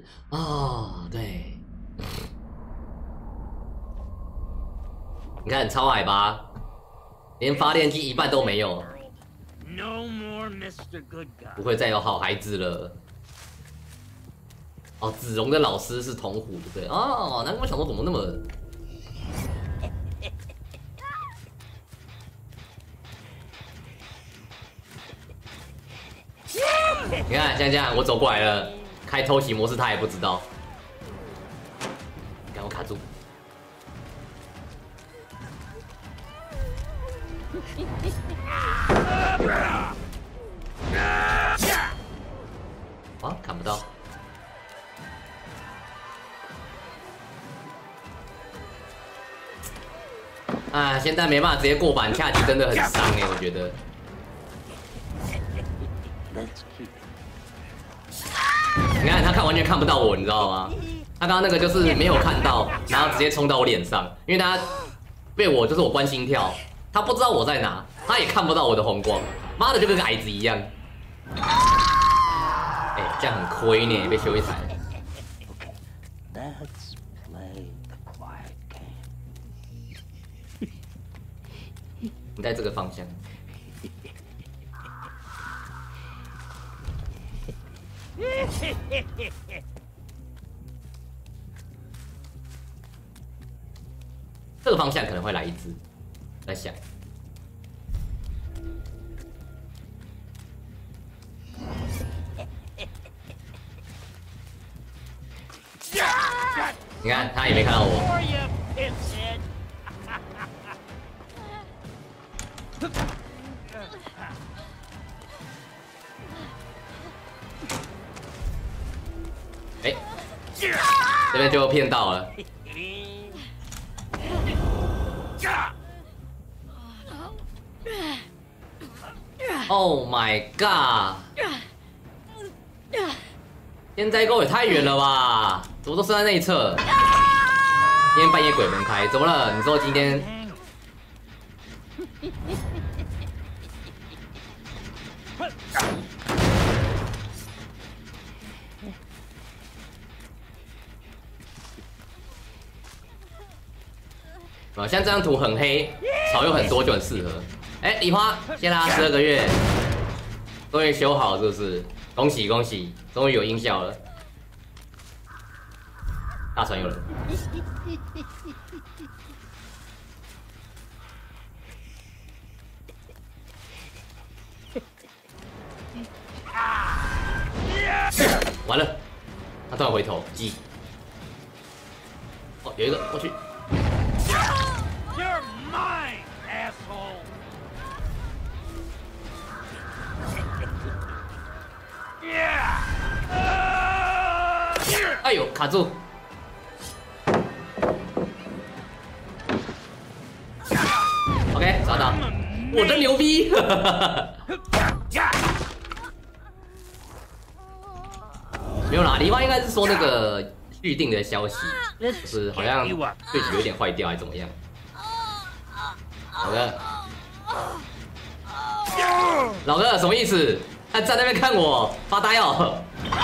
哦，对，你看超海拔，连发电机一半都没有，不会再有好孩子了。哦，子龙的老师是童虎，对哦，难怪我想说怎么那么。你看，像这样，我走过来了，开偷袭模式他也不知道。你看我卡住。啊，看不到。啊，现在没办法直接过板，恰吉真的很伤哎，我觉得。你看他完全看不到我，你知道吗？他刚刚那个就是没有看到，然后直接冲到我脸上，因为他被我就是我关心跳，他不知道我在哪，他也看不到我的红光，妈的就跟个矮子一样。哎，这样很亏呢，被修一台。你在这个方向。这个方向可能会来一只，在想。你看，他也没看到我。哎，这边就骗到了。Oh my god！ 天灾沟也太远了吧？怎么都生在内侧？今天半夜鬼门开，怎么了？你说今天？啊，像这张图很黑，草又很多，就很适合。哎，梨花，谢啦，12个月，终于修好，是不是？恭喜恭喜，终于有音效了。大船有人。完了，他突然回头，鸡。哦，有一个过去。You're mine, asshole. 哎呦，卡住。OK， 找到，我真牛逼！没有啦，梨花应该是说那个预定的消息，就是好像对局有点坏掉，还是怎么样？老哥，老哥什么意思？他站那边看我发呆哦。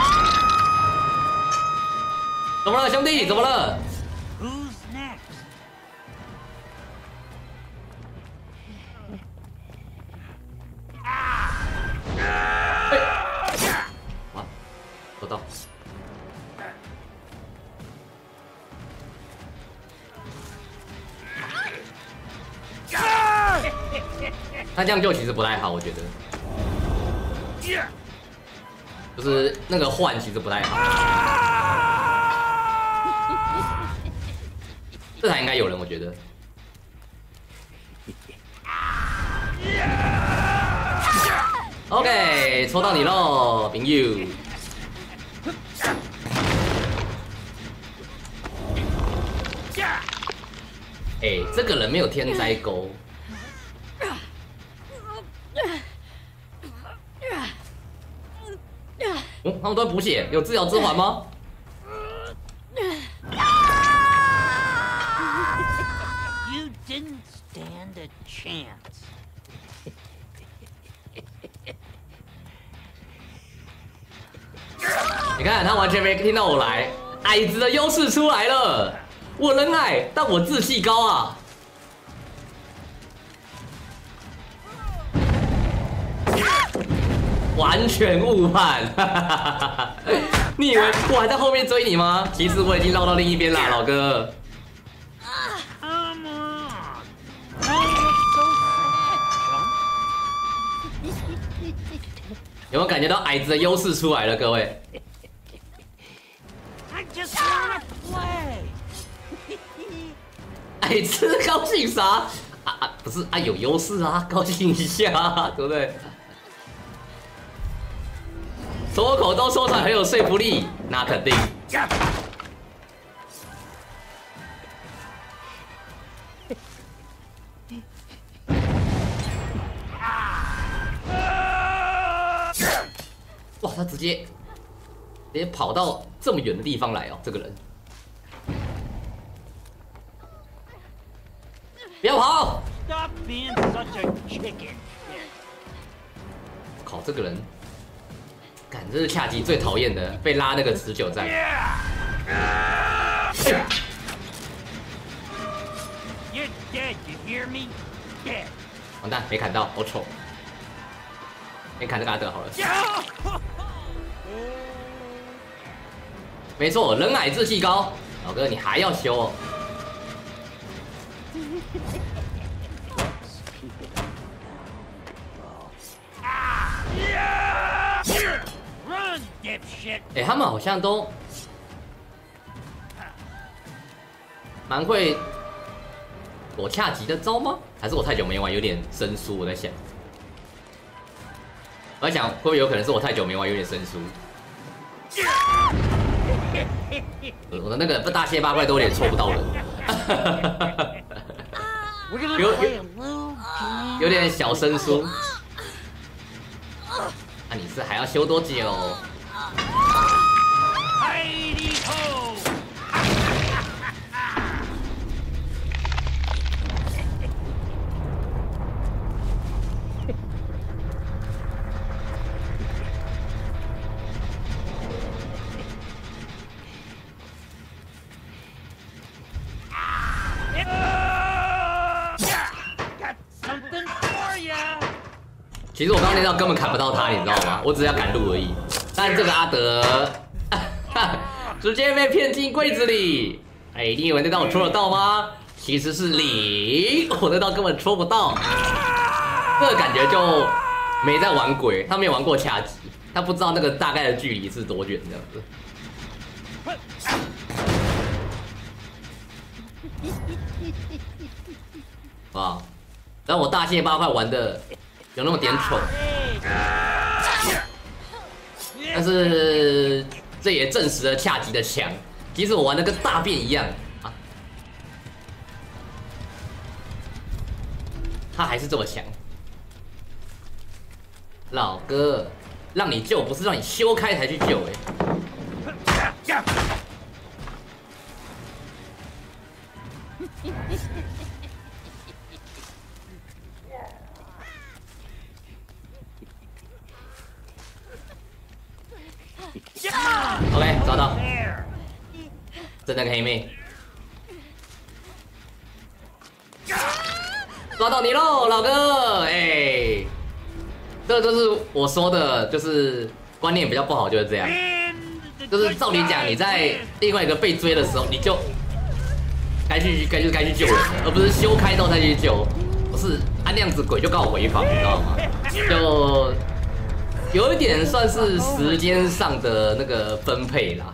怎么了，兄弟？怎么了？啊，收到。他这样救其实不太好，我觉得。就是那个换其实不太好。这台应该有人，我觉得。OK， 抽到你喽，朋友。哎，这个人没有天灾钩。哦，他们都在补血，有治疗之环吗 ？You didn't stand a chance. 哎你看他完全没听到我来，矮子的优势出来了。我人矮，但我志气高啊！完全误判，你以为我还在后面追你吗？其实我已经绕到另一边啦，老哥。 Come on. Don't look so sad, 有没有感觉到矮子的优势出来了，各位？ I just wanna play. 矮子高兴啥？不是啊，有优势啊，高兴一下啊，对不对？脱口都说出来很有说服力，那肯定。哇，他直接跑到这么远的地方来哦，这个人。不要跑！ Stop being such a chicken. 靠，这个人，干，这是恰吉最讨厌的，被拉那个持久战。 You're dead, you hear me? Dead. 完蛋，没砍到，好丑。先砍这个阿德好了。没错，人矮志气高，老哥你还要修哦。 Run, dipshit. 哎，他们好像都蛮会躲恰吉的招吗？还是我太久没玩，有点生疏？我在想，我在想会不会有可能是我太久没玩，有点生疏。我的那个大卸八块都有点戳不到人，有点小生疏。那你是还要修多久？ Heidi ho! Got something for ya! 其实我刚刚那招根本砍不到他，你知道吗？我只是要赶路而已。但这个阿德直接被骗进柜子里。哎，你以为那刀我戳得到吗？其实是零，我那刀根本戳不到。这个感觉就没在玩鬼，他没有玩过恰吉，他不知道那个大概的距离是多远这样子。啊！然后我大卸八块玩的有那么点丑，但是这也证实了恰吉的强。即使我玩的跟大便一样啊，他还是这么强。老哥，让你救不是让你修开才去救哎、OK， 找到，真的个黑妹，抓到你喽，老哥！哎，这就是我说的，就是观念比较不好，就是这样。就是照理讲，你在另外一个被追的时候，你就该去救人，而不是修开之后再去救。不是，那样子鬼就刚好回防，你知道吗？就。有一点算是时间上的那个分配啦，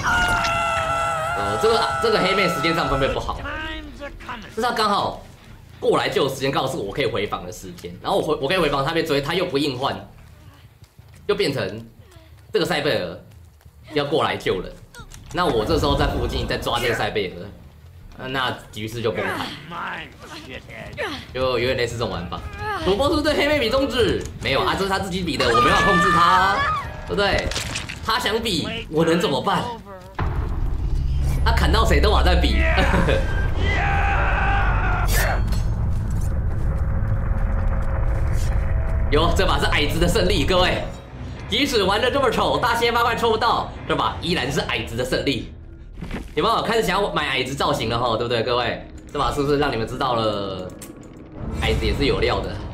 这个黑妹时间上分配不好，就是他刚好过来救的时间刚好是我可以回防的时间，然后我可以回防，他被追，他又不硬换，就变成这个塞贝尔要过来救人，那我这时候在附近在抓这个塞贝尔，那局势就崩盘，就有点类似这种玩法。主播是不是对黑妹比中指？没有啊，这是他自己比的，我没办法控制他，对不对？他想比，我能怎么办？他砍到谁都还在比。有，这把是矮子的胜利，各位， 即使玩的这么丑，大仙8块抽不到，这把依然是矮子的胜利。有没有开始想要买矮子造型了哈？对不对，各位？这把是不是让你们知道了，矮子也是有料的？